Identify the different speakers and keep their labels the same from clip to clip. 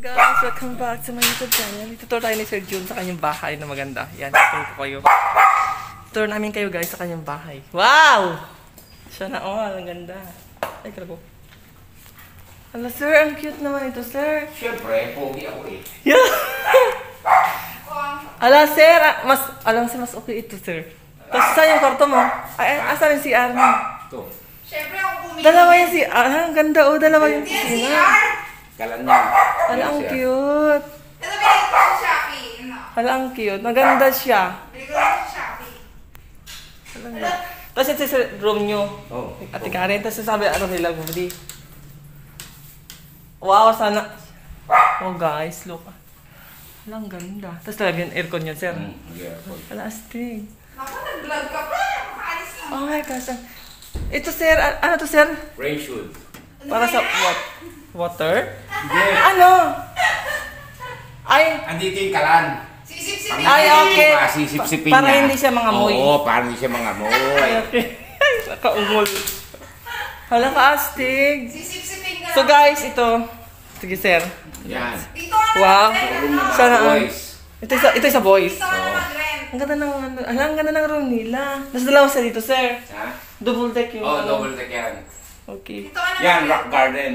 Speaker 1: guys, welcome back sa my YouTube channel. Itutur tayo ni Sir Jun sa kanyang bahay na maganda. Yan, itutur ko kayo. Itutur namin kayo guys sa kanyang bahay. Wow! Siya na all, ang ganda. Ay, kalago. Ala sir, ang cute naman ito sir.
Speaker 2: Siyempre, pogi ako eh.
Speaker 1: Yeah! Ala sir, alam sir, mas okay ito sir. Tapos saan yung kwarto mo? Ay, asan yung CR mo?
Speaker 2: Ito.
Speaker 3: Siyempre ako bumili.
Speaker 1: Dalawa yung CR. Ang ganda oh, dalawa yung CR.
Speaker 2: Kalan niya.
Speaker 1: Ala, ang cute.
Speaker 3: Ito binili ko sa Shopee. Ano?
Speaker 1: Ala, ang cute. Maganda siya.
Speaker 3: Binili ko sa Shopee.
Speaker 1: Tapos ito sa room nyo.
Speaker 2: Oh.
Speaker 1: Ate Karen, tapos sabi ano nila, Budi. Wow, sana. Oh guys, look. Ala, ang ganda. Tapos talaga yung aircon yun, sir.
Speaker 2: Mag-aircon.
Speaker 1: Ala, astig.
Speaker 3: Naku, nag-vlog ka pa. Makaalis na.
Speaker 1: Oh my gosh. Ito, sir. Ano to, sir?
Speaker 2: Rain shoot.
Speaker 1: Para sa water?
Speaker 2: Hindi.
Speaker 1: Ano? Ay,
Speaker 2: Andito yung kalan.
Speaker 3: Sisip-sipin.
Speaker 1: ay, okay.
Speaker 2: Sisip-sipin
Speaker 1: Para
Speaker 2: niya.
Speaker 1: hindi siya mangamoy.
Speaker 2: Oo, para hindi siya mangamoy.
Speaker 1: Ay, okay. Nakaungol. Hala ka, astig.
Speaker 3: Sisip-sipin ka
Speaker 1: So
Speaker 3: lang.
Speaker 1: guys, ito. Sige, sir.
Speaker 2: Yan.
Speaker 3: Dito ka na
Speaker 1: Wow.
Speaker 3: mag-rent.
Speaker 1: Sana all.
Speaker 2: Boys.
Speaker 1: Ito sa boys.
Speaker 3: Dito ka na mag-rent.
Speaker 1: Ang ganda ng ano, ang ganda ng room nila. Nasa dalawa sa dito, sir.
Speaker 2: Ha?
Speaker 1: Double deck yung
Speaker 2: Oh,
Speaker 1: ano.
Speaker 2: double deck yan.
Speaker 1: Okay.
Speaker 3: Dito ka na
Speaker 2: Yan,
Speaker 3: mag-rent.
Speaker 2: rock garden.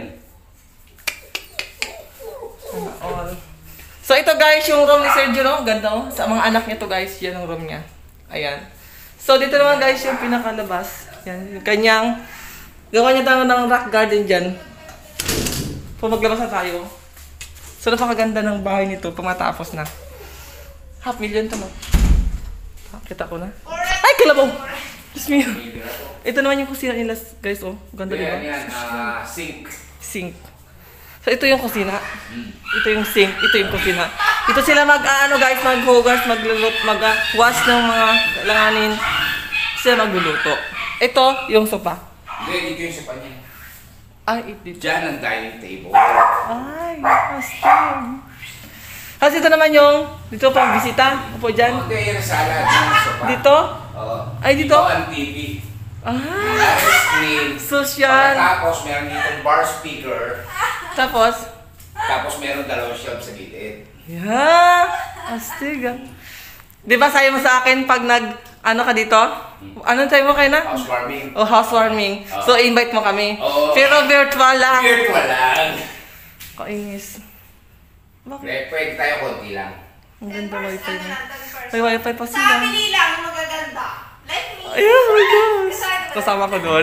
Speaker 1: All. So ito guys, yung room ni Sergio, no? Ganda oh. Sa mga anak niya to guys, yan ang room niya. Ayan. So dito naman guys, yung pinakalabas. Yan, yung kanyang, gawa niya tayo ng rock garden dyan. So maglabas na tayo. So napakaganda ng bahay nito, pumatapos na. $500,000 to, no? Kita ko na. Ay, kalabaw! Diyos me. Ito naman yung kusina nila guys, oh. Ganda diba?
Speaker 2: Yan, sink.
Speaker 1: Sink. So ito yung kusina. Ito yung sink, ito yung kusina. Ito sila ano guys, maghugas, mag-wash ng mga langanin. Sila magluluto. Ito yung sopa.
Speaker 2: Hindi, dito yung sopa niya.
Speaker 1: Ay, ito.
Speaker 2: Diyan ang dining table.
Speaker 1: Ay, astig. Kasi ito naman yung, dito pang bisita. Upo dyan.
Speaker 2: Hindi, yung salad ng sopa.
Speaker 1: Dito?
Speaker 2: Oo.
Speaker 1: Ay, dito?
Speaker 2: Dito ang TV.
Speaker 1: Ah,
Speaker 2: Ice cream.
Speaker 1: social.
Speaker 2: Tapos meron dito bar speaker.
Speaker 1: Tapos,
Speaker 2: Tapos meron dalawang shelf sa gilid.
Speaker 1: yeah, astig ah. Di ba sayo mo sa akin pag ano ka dito? Anong tayo mo kayo na?
Speaker 2: Housewarming.
Speaker 1: O housewarming. So, invite mo kami.
Speaker 2: Oo.
Speaker 1: Pero virtual lang.
Speaker 2: Virtual lang.
Speaker 1: Kainis. Bakit?
Speaker 2: Pwede tayo konti lang.
Speaker 1: Ang ganda wifi mo.
Speaker 3: May
Speaker 1: May wifi pa
Speaker 3: Sa
Speaker 1: sila.
Speaker 3: family lang yung magaganda. Like me.
Speaker 1: Ay, oh my gosh. Kasama ko doon.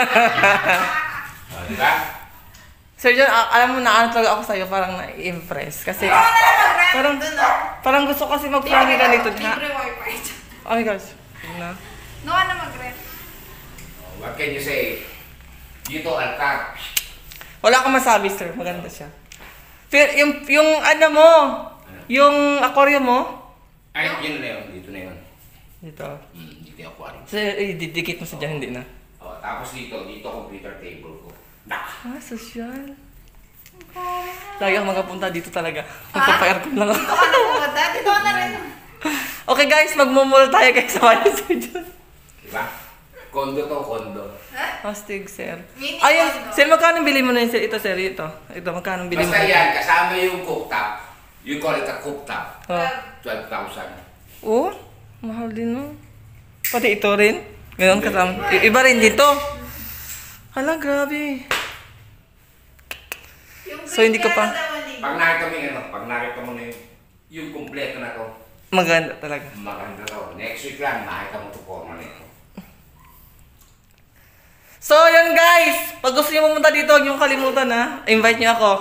Speaker 2: Diba?
Speaker 1: Sir John, alam mo na ano talaga ako sa'yo, parang na-impress. Kasi,
Speaker 3: Ikaw na lang mag-rent
Speaker 1: parang,
Speaker 3: dun, no?
Speaker 1: parang gusto ko kasi mag-family ka nito. Ha?
Speaker 3: Libre wifi.
Speaker 1: Oh my gosh. Yun na.
Speaker 3: No ka na mag-rent.
Speaker 2: What can you say? Dito altar.
Speaker 1: Wala akong masabi, sir. Maganda siya. Pero yung ano mo, yung aquarium mo,
Speaker 2: Ay, yun na yun. Dito na yun.
Speaker 1: dito.
Speaker 2: Dito yung aquarium.
Speaker 1: So, didikit mo sa dyan, hindi na.
Speaker 2: Oh, tapos dito computer table ko.
Speaker 1: Ah, social. Lagi ako magapunta dito talaga. Magpapa-aircon lang ako.
Speaker 3: Dito ka na pumunta. Dito ka na rin.
Speaker 1: Okay guys, magmumul tayo kayo sa bahay sir dyan.
Speaker 2: Diba? Kondo to, kondo.
Speaker 1: Astig, sir.
Speaker 3: Mini
Speaker 1: Ayun,
Speaker 3: condo.
Speaker 1: sir, magkano bili mo na yun, sir? Ito, sir, ito. Ito, magkano bili mo?
Speaker 2: Basta yan, kasama yung cooktop. You call it a cooktop.
Speaker 1: Oh.
Speaker 2: 12,000.
Speaker 1: Oh, mahal din no. Pati ito rin. Ganun kasama. Iba rin dito. Hala, grabe.
Speaker 3: Yung
Speaker 1: So, hindi ko pa-
Speaker 2: Pag nakita mo yung pag nakita mo na yung kompleto na to,
Speaker 1: Maganda talaga.
Speaker 2: maganda to. Next week lang, makita mo to forma na ito.
Speaker 1: So, yun guys. Pag gusto niyo pumunta dito, huwag niyo kalimutan ha. Invite niyo ako.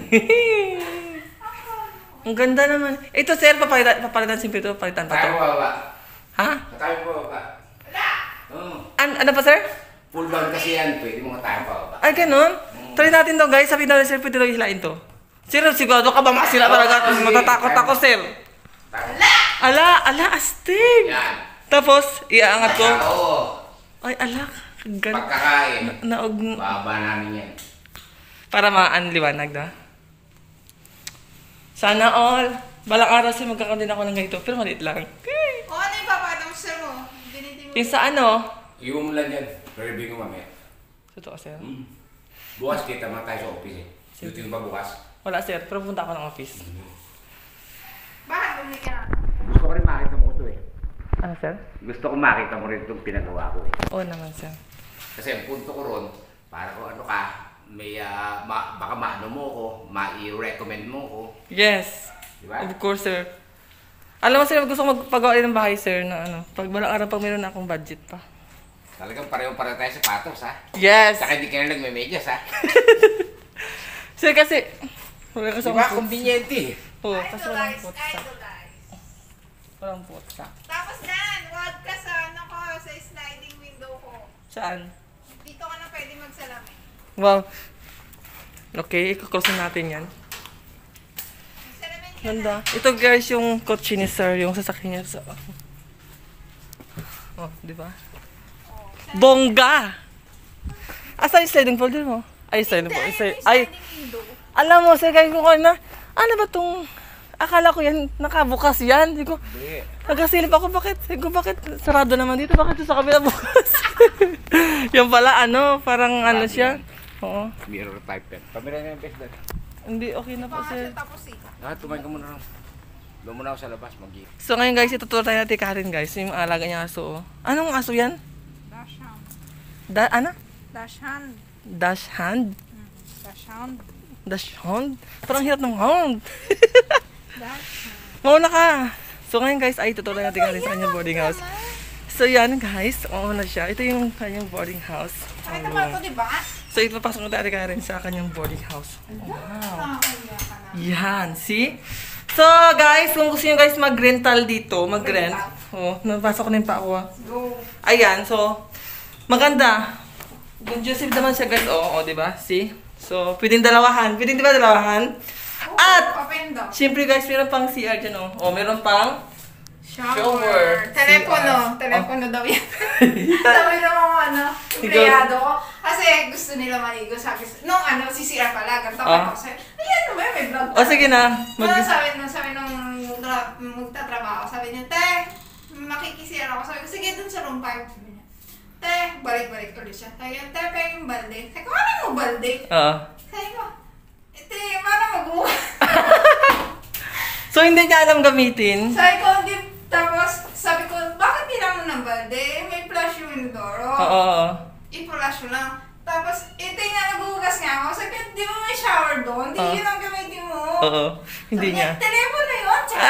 Speaker 1: Ang ganda naman. Ito sir, papalitan simple ito. Papalitan pa
Speaker 2: Tayo
Speaker 1: to.
Speaker 2: mo baba.
Speaker 1: Ha?
Speaker 2: Tayo mo baba. Oo.
Speaker 1: Ano pa sir?
Speaker 2: Full down kasi yan, pwede mo tayo pa baba.
Speaker 1: Ay, ganun? Try natin to guys. Sabi na sir, pwede lang hilain to. Sir, sigurado ka ba masira talaga? Matatakot ako sir. Ala, astig.
Speaker 2: Yan.
Speaker 1: Tapos, iaangat ko.
Speaker 2: Oo.
Speaker 1: Ay, ala. Gan
Speaker 2: Pagkakain,
Speaker 1: naog.
Speaker 2: baba namin yan.
Speaker 1: Para maanliwanag na. Sana all. Balang araw siya magkakaroon din ako ng ganito. Pero maliit lang. Okay.
Speaker 3: O, ano yung papakita mo sir mo? Biniti mo.
Speaker 1: Yung sa ano?
Speaker 2: Iwan mo lang yan. Review ko mamaya.
Speaker 1: Totoo sir.
Speaker 2: Bukas kita mo tayo sa office eh. Duty ba bukas?
Speaker 1: Wala sir, pero punta ako ng office.
Speaker 3: Bakit bumili ka na?
Speaker 2: Gusto ko rin makita mo ito eh.
Speaker 1: Ano sir?
Speaker 2: Gusto ko makita mo rin itong pinagawa ko eh.
Speaker 1: Oo naman sir.
Speaker 2: Kasi ang punto ko ron, para kung ano ka, may baka maano mo ko, ma-recommend mo ko.
Speaker 1: Yes.
Speaker 2: Diba?
Speaker 1: Of course sir. Alam mo sir, gusto ko magpagawa ng bahay sir na ano, pag walang araw pag meron na akong budget pa.
Speaker 2: Talagang pareho-pareho tayo sa patos ha.
Speaker 1: Yes!
Speaker 2: Saka hindi ka na nagme-medyas ha.
Speaker 1: Sir kasi, wala kasi
Speaker 2: Diba?
Speaker 1: akong
Speaker 2: Conveniente.
Speaker 1: Oo, kasi walang
Speaker 3: Idolize,
Speaker 1: putsa.
Speaker 3: idolize.
Speaker 1: Walang putsa.
Speaker 3: Tapos Dan, wag ka sa ano ko, sa sliding window ko.
Speaker 1: Saan?
Speaker 3: Dito ka na pwede magsalamin.
Speaker 1: Wow. Okay, ikukrossin natin yan.
Speaker 3: Magsalamin ka na.
Speaker 1: Ganda. Ito guys, yung kotse ni sir, yung sasakyan niya sa... Oh, di ba? Bongga! Asa yung sliding folder mo? Ay, sliding folder. Ay,
Speaker 3: Sliding window.
Speaker 1: alam mo, sir, kaya ko na, ano ba tong... Akala ko yan, nakabukas yan. Hindi ko, nagkasilip ako, bakit? Hindi ko, bakit? Sarado naman dito, bakit sa kabila bukas? Yung pala, ano, parang ano siya. Oo.
Speaker 2: Mirror type pen. Pamira na yung best dad.
Speaker 1: Hindi, okay na po,
Speaker 3: Baka
Speaker 1: sir.
Speaker 3: siya tapos eh.
Speaker 2: Tumayin ka muna lang. Doon muna ako sa labas, mag-i.
Speaker 1: So ngayon guys, ituturo tayo natin Karen guys, yung alaga niya aso. Oh. Anong aso yan?
Speaker 3: Dash hand.
Speaker 1: Ano?
Speaker 3: Dash hand.
Speaker 1: Dash hand?
Speaker 3: Dash hand.
Speaker 1: Dash hound? Parang hirap ng hound.
Speaker 3: Dash hand.
Speaker 1: Mauna ka. So ngayon guys, ay tuturo natin Karen sa kanyang boarding house. So yan guys, na siya. Ito yung kanyang boarding house.
Speaker 3: Nakita mo ito, di ba?
Speaker 1: So ipapasok natin Karen sa kanyang boarding house. Wow.
Speaker 3: Nakakaya ka na.
Speaker 1: Yan, see? So guys, kung gusto nyo guys mag-rental dito, mag-rent. Oh, napasok ko na yung pa ako.
Speaker 3: Go.
Speaker 1: Ayan, so maganda. Conducive naman siya guys. Oo, di ba? See? So, pwedeng dalawahan. Pwedeng di ba dalawahan? At,
Speaker 3: Papendo.
Speaker 1: syempre guys, meron pang CR dyan oh. Oh, meron pang
Speaker 3: Shower.
Speaker 1: Shower.
Speaker 3: Telepono.
Speaker 1: CR.
Speaker 3: Telepono daw yan. Sabi ng mga ano, empleyado ko. Kasi gusto nila maligo. Sabi, nung ano, si CR pala. Ganto
Speaker 1: Ah.
Speaker 3: ko. Sabi, ayan naman, may vlog.
Speaker 1: O sige na.
Speaker 3: Ano sabi nung magtatrabaho, sabi niya, te, makikisira ako. Sabi ko, sige, dun sa room 5. Sabi niya, te, balik-balik ulit siya. Sabi niya, te, pwede yung balde. Sabi ko, ano mo balde?
Speaker 1: Oo.
Speaker 3: Sabi ko, te, paano mag-uwa?
Speaker 1: So, hindi niya alam gamitin.
Speaker 3: Sabi ko, di, tapos, sabi ko, bakit bilang mo ng balde? May flush yung inodoro.
Speaker 1: Oo.
Speaker 3: I-flush mo lang. Tapos, ito yung naguhugas nga ako. Sabi ko, di ba may shower doon? Di yun ang gamitin mo.
Speaker 1: Oo. Hindi
Speaker 3: Sabi
Speaker 1: niya.
Speaker 3: Telepono yun. Tsaka,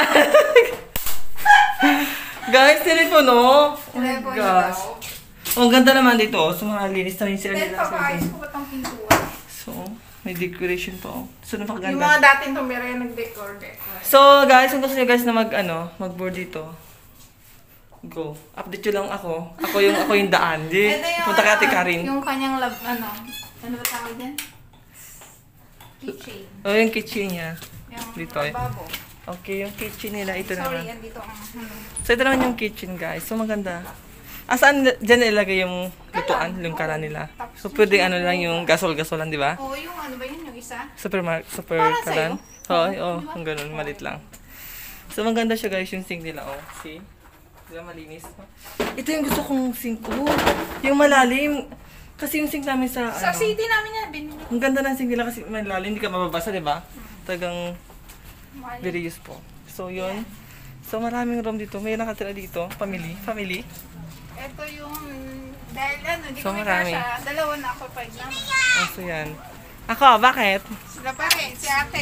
Speaker 1: Guys, telepono. Oh my
Speaker 3: telepono
Speaker 1: gosh.
Speaker 3: daw.
Speaker 1: Oh, ang ganda naman dito. Oh. So, malinis na rin sila
Speaker 3: Then,
Speaker 1: nila.
Speaker 3: papaayos ko ba itong pintuan?
Speaker 1: So, may decoration pa. Oh. So,
Speaker 3: Yung
Speaker 1: napakaganda.
Speaker 3: mga dating tumira yung nag-decor.
Speaker 1: So, guys, kung gusto nyo guys na mag-board dito, go. Update nyo lang ako. Ako yung daan. Di,
Speaker 3: Ito yung,
Speaker 1: punta kay Ate Karin.
Speaker 3: Yung kanyang lab, ano ba tawag din? Keychain.
Speaker 1: Oh, yung kitchen niya.
Speaker 3: Yung
Speaker 1: Dito eh.
Speaker 3: lababo.
Speaker 1: Okay, yung kitchen nila. Ito
Speaker 3: Sorry,
Speaker 1: naman.
Speaker 3: andito ang
Speaker 1: So, ito naman yung kitchen, guys. So, maganda. Saan dyan nilagay yung lutuan, yung kalan nila? So, pwede ano lang yung gasol-gasolan, di ba?
Speaker 3: Oo, yung ano ba yun, yung isa?
Speaker 1: Super
Speaker 3: Para
Speaker 1: kalan.
Speaker 3: sa'yo?
Speaker 1: Oo,
Speaker 3: Oo,
Speaker 1: oh,
Speaker 3: di ba?
Speaker 1: ang ganun, malit lang. So, maganda siya, guys, yung sink nila. Oh, see? Di ba, malinis? Ito yung gusto kong sink. Oh, yung malalim. Kasi yung sink namin sa,
Speaker 3: Sa
Speaker 1: ano,
Speaker 3: city namin yan, binili.
Speaker 1: ang ganda ng sink nila kasi malalim, hindi ka mababasa, di ba? Talagang very useful. So, yun. So, maraming room dito. May nakatira dito. Family.
Speaker 3: Ito yung, dahil ano, di
Speaker 1: So,
Speaker 3: ko may
Speaker 1: marami.
Speaker 3: kasha. Dalawa na ako pa naman.
Speaker 1: Oh, so, yan. Ako, bakit?
Speaker 3: Sila pa rin, si ate.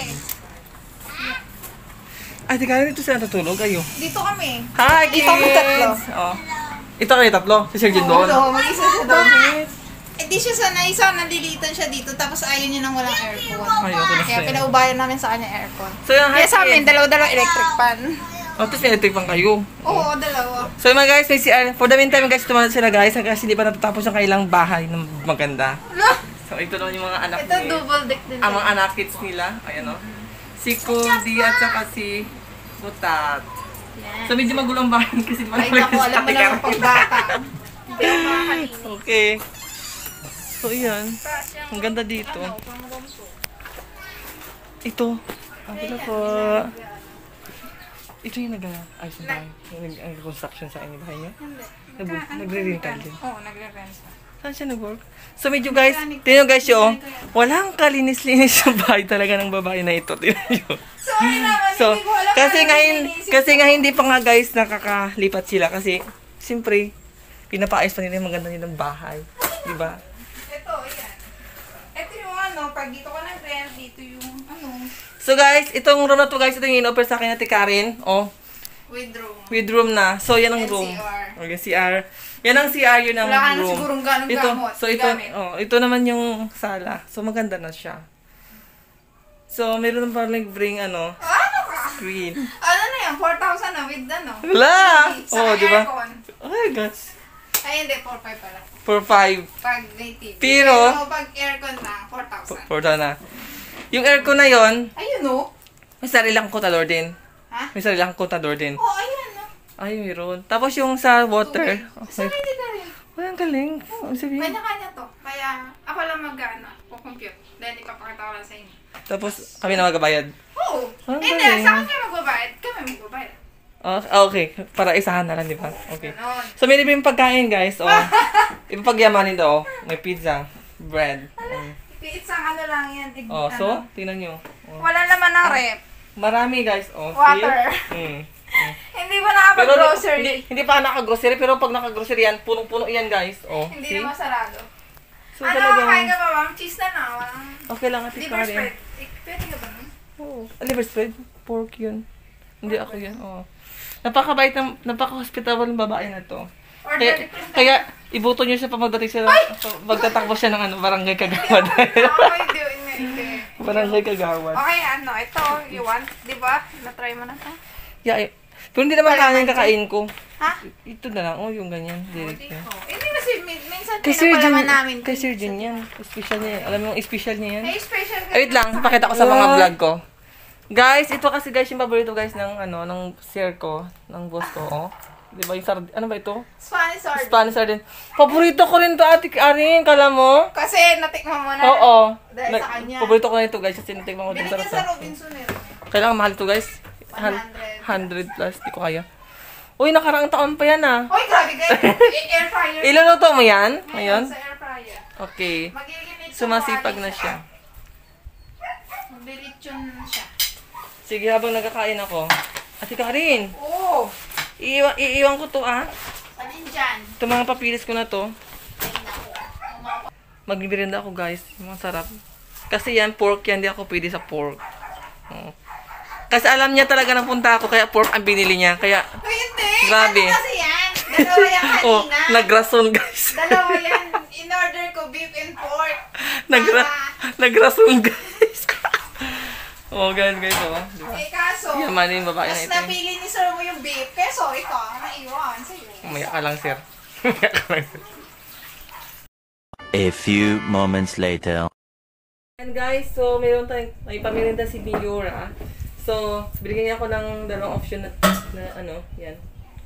Speaker 1: Ate Karen, dito sila natutulog. Ayo.
Speaker 3: Dito kami.
Speaker 1: Hi,
Speaker 3: Dito kami tatlo.
Speaker 1: Oh. Ito kayo tatlo. Si Sir Jin doon.
Speaker 3: Oo, mag-isa siya doon. Eh di siya sanay, so nalilitan siya dito, tapos ayaw niya nang walang aircon.
Speaker 1: Ay, okay na
Speaker 3: Kaya
Speaker 1: sa'yo.
Speaker 3: pinaubayan namin sa kanya aircon.
Speaker 1: So, yung
Speaker 3: Kaya sa amin, dalawa-dalawa electric fan.
Speaker 1: Oh, tapos may electric fan kayo.
Speaker 3: Oo, dalawa.
Speaker 1: So, yung mga guys, may CR. For the meantime, guys, tumalan sila, guys. Kasi hindi pa natatapos ang kailang bahay na maganda. So, ito naman yung mga anak
Speaker 3: Ito, double deck din.
Speaker 1: Ang mga anak kids nila. Ayan, oh. Si Cody at saka si Butat.
Speaker 3: Yan.
Speaker 1: So, medyo magulo ang bahay kasi di ba
Speaker 3: Ay, naku, alam mo naman pag bata. Hindi ako makakalinis.
Speaker 1: Okay. So, yan. Ang ganda dito.
Speaker 3: Ano, pang-romso.
Speaker 1: Ito. Ang ganda po. Ito yung nag-ayos ng bahay. Yung nag-construction sa inyong bahay niyo.
Speaker 3: Hindi.
Speaker 1: Nagre-rental din.
Speaker 3: Oo, nagre-rent.
Speaker 1: Saan siya nag-work? So medyo guys, tingnan nyo guys yung walang kalinis-linis yung bahay talaga ng babae na ito. Tingnan nyo.
Speaker 3: Sorry naman,
Speaker 1: So,
Speaker 3: hindi ko alam.
Speaker 1: kasi nga hindi pa nga guys nakakalipat sila kasi siyempre pinapaayos pa nila yung maganda nilang bahay. Diba?
Speaker 3: Ito, yan. Ito yung ano, pag dito ka nag-rent, dito yung ano,
Speaker 1: So guys, itong room na to guys, ito yung in-offer sa akin na Karen. Oh,
Speaker 3: with room.
Speaker 1: with room na. So yan ang
Speaker 3: And
Speaker 1: room.
Speaker 3: CR.
Speaker 1: Okay, CR. Yan ang CR, yun ang
Speaker 3: Wala ka na
Speaker 1: room.
Speaker 3: sigurong ganong
Speaker 1: Ito,
Speaker 3: gamot.
Speaker 1: so ito,
Speaker 3: gamit.
Speaker 1: ito naman yung sala. So maganda na siya. So meron pa like bring
Speaker 3: Ano ka?
Speaker 1: screen.
Speaker 3: Ano na yan? 4,000 na with ano?
Speaker 1: Wala!
Speaker 3: Sa
Speaker 1: Oh, di ba?
Speaker 3: aircon.
Speaker 1: Oh my gosh.
Speaker 3: Ay, hindi. 4,500 pala.
Speaker 1: For 5.
Speaker 3: Pag may TV.
Speaker 1: Pero-
Speaker 3: pag aircon na, 4,000.
Speaker 1: For na. Yung aircon na yon,
Speaker 3: Ayun o.
Speaker 1: may sarilang kontador din.
Speaker 3: Ha?
Speaker 1: May sarilang kontador din.
Speaker 3: Oh, ayan o.
Speaker 1: Ay, meron. Tapos yung sa water.
Speaker 3: Sana hindi ka rin.
Speaker 1: Ay, ang galing. Ang sabihin.
Speaker 3: Kanya-kanya to. Kaya ako lang mag-ano, compute. Then ipapakita ko lang sa inyo.
Speaker 1: Tapos kami na magbabayad.
Speaker 3: Oo.
Speaker 1: Ang
Speaker 3: Hindi,
Speaker 1: galing.
Speaker 3: sa kanya magbabayad. Kami magbabayad.
Speaker 1: Okay. Para isahan na lang, di ba? Okay.
Speaker 3: Ganon.
Speaker 1: So, may libre yung pagkain, guys. Oh. Ipapagyamanin daw. May pizza. Bread.
Speaker 3: It's ang ano lang yan.
Speaker 1: Oh, so, tingnan nyo. Oh.
Speaker 3: Wala naman ng rep.
Speaker 1: Marami, guys. Oh,
Speaker 3: Water.
Speaker 1: See?
Speaker 3: Hindi ba nakapag-grocery?
Speaker 1: Hindi pa naka-grocery, pero pag naka-grocery yan, punong-puno yan, guys. Oh,
Speaker 3: Hindi
Speaker 1: see?
Speaker 3: na masarado.
Speaker 1: So,
Speaker 3: Ano,
Speaker 1: talagang,
Speaker 3: kakain ka ba, ma'am? Cheese na na. Walang
Speaker 1: okay lang, Ate
Speaker 3: liver
Speaker 1: Karen.
Speaker 3: spread. Pwede ka ba nun?
Speaker 1: Oo. Liver spread? Pork yun. Hindi ako yan. Oo. Napakabait ng, napaka-hospitable ng babae na to.
Speaker 3: Order
Speaker 1: Kaya ibuto niyo siya pa magdating siya, magtatakbo siya ng ano, barangay Kagawad.
Speaker 3: hindi.
Speaker 1: Barangay Kagawad.
Speaker 3: Okay, ano, ito, you want? Di ba? Na-try mo na to?
Speaker 1: Yeah, pero hindi naman kanin kakain ko.
Speaker 3: Ha?
Speaker 1: Ito na lang, yung ganyan. Direct
Speaker 3: Hindi
Speaker 1: na.
Speaker 3: ko. Hindi kasi minsan
Speaker 1: Kay Sir Jun,
Speaker 3: pinapalaman namin.
Speaker 1: kay Sir Jun yan. Special niya yan. Alam mo yung special niya yan?
Speaker 3: Hey, special ka.
Speaker 1: Ay, wait lang, pakita ko sa mga vlog ko. Guys, ito kasi guys yung paborito guys ng ano, ng sir ko, ng boss ko, oh. 'Di ba yung ano ba ito?
Speaker 3: Spanish sardine.
Speaker 1: Spanish sardine. Paborito ko rin to, Ate Arin, kala mo?
Speaker 3: Kasi natikman mo na.
Speaker 1: Oo.
Speaker 3: Dahil sa kanya.
Speaker 1: Paborito ko na ito guys, kasi natikman ko din
Speaker 3: Binigyan
Speaker 1: sa
Speaker 3: sa Robinson eh.
Speaker 1: Kailangan mahal to guys. 100 plus, di ko kaya. Uy, nakaraang taon pa yan ah.
Speaker 3: Uy, grabe kayo. Air fryer.
Speaker 1: Iluluto mo yan? Ngayon?
Speaker 3: Sa air fryer.
Speaker 1: Okay.
Speaker 3: Magiging
Speaker 1: Sumasipag na siya.
Speaker 3: Magbelitsyon siya.
Speaker 1: Sige, habang nagkakain ako. Ate Karin,
Speaker 3: Oo.
Speaker 1: iiwan ko to ah.
Speaker 3: Alin dyan?
Speaker 1: Itong mga papilis ko na to.
Speaker 3: Ay, naku.
Speaker 1: Magbibirinda ako guys. Masarap. Kasi yan, pork yan. Hindi ako pwede sa pork. Oo. Kasi alam niya talaga na punta ako, kaya pork ang binili niya. Kaya,
Speaker 3: Uy, hindi.
Speaker 1: Grabe.
Speaker 3: Ano kasi yan? Dalawa yan kanina.
Speaker 1: oh, nagrason guys.
Speaker 3: Dalawa yan. In-order ko beef and pork.
Speaker 1: Nagrason guys. Oh, guys, oh. Diba?
Speaker 3: Eh, kaso,
Speaker 1: Yamanin yung babae na
Speaker 3: mas
Speaker 1: ito. eh.
Speaker 3: napili ni sir mo yung beef. Keso, ikaw, naiwan sa'yo.
Speaker 1: Umaya ka lang, sir. Umaya ka lang, sir.
Speaker 4: A few moments later.
Speaker 1: And guys, so mayroon tayong, may pamirinda si Biora. So, binigyan niya ako ng dalawang option na ano, yan.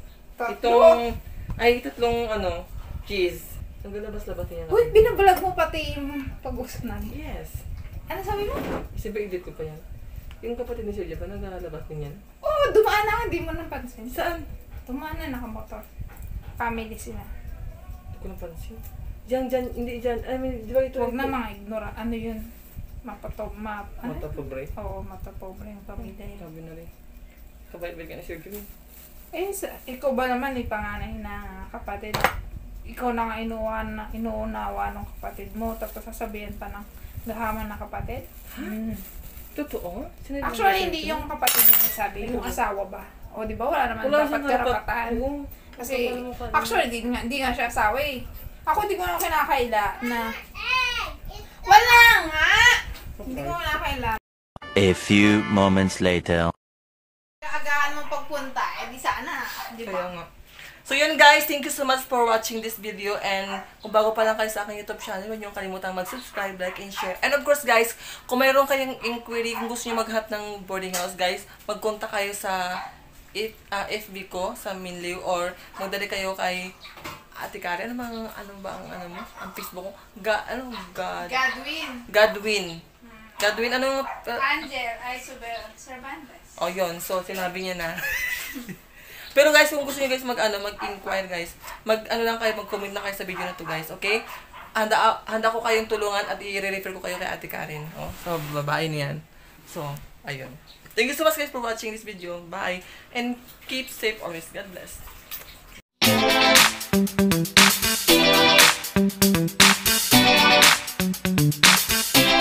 Speaker 1: Tatlong ano, cheese. Ang lalabas-labas niya.
Speaker 3: Uy, binabalag mo pati yung pag-usap namin.
Speaker 1: Yes.
Speaker 3: Ano sabi mo?
Speaker 1: Kasi ba edit ko pa yan? Yung kapatid ni Sir ba naglalabas din yan?
Speaker 3: Oo, dumaan na, hindi mo napansin.
Speaker 1: Saan?
Speaker 3: Dumaan na, nakamotor. Family sila.
Speaker 1: Hindi ko napansin. Diyan, hindi dyan. I mean, di ba ito?
Speaker 3: Huwag na mga ignora. Ano yun? Ano?
Speaker 1: Mata pobre.
Speaker 3: Oo, mata pobre yung pamilya yun.
Speaker 1: Sabi na rin. Kabait-bait ka ni Sir Jun.
Speaker 3: Ikaw ba naman panganay na kapatid? Ikaw na nga inuunawa ng kapatid mo, tapos sasabihin pa ng gahaman na kapatid?
Speaker 1: Totoo? Sinabi
Speaker 3: Actually,
Speaker 1: ni Sir
Speaker 3: hindi
Speaker 1: Jun?
Speaker 3: yung kapatid yung nasabi, yung asawa ba? O, di ba? Wala naman
Speaker 1: Wala
Speaker 3: dapat
Speaker 1: siyang
Speaker 3: karapatan.
Speaker 1: Oo.
Speaker 3: Kasi,
Speaker 1: Kapal mo pa, no?
Speaker 3: actually, di nga siya asawa eh. Ako, di ko na kinakaila na... Wala nga! Hindi ko kinakaila.
Speaker 4: A few moments later.
Speaker 3: Agahan mong pagpunta, di sana. Di
Speaker 1: Kaya
Speaker 3: ba?
Speaker 1: nga. So yun guys, thank you so much for watching this video, and kung bago pa lang kayo sa aking YouTube channel, huwag niyo kalimutang mag-subscribe, like, and share. And of course guys, kung mayroon kayong inquiry, kung gusto niyo maghanap ng boarding house guys, mag-contact kayo sa FB ko, sa Minliw, or magdali kayo kay Ate Karen. Ano ba ang ang Facebook ko?
Speaker 3: Godwin.
Speaker 1: Godwin, anong...
Speaker 3: Angel, Isabel, Cervantes.
Speaker 1: Oh, yun. So, sinabi niya na. Pero guys, kung gusto niyo guys mag-inquire guys, lang kayo, mag-comment na kayo sa video na to guys, okay? handa ko kayong tulungan at i-refer ko kayo kay Ate Karen. Oh, so, babae niyan. So, ayun. Thank you so much guys for watching this video. Bye. And keep safe always. God bless.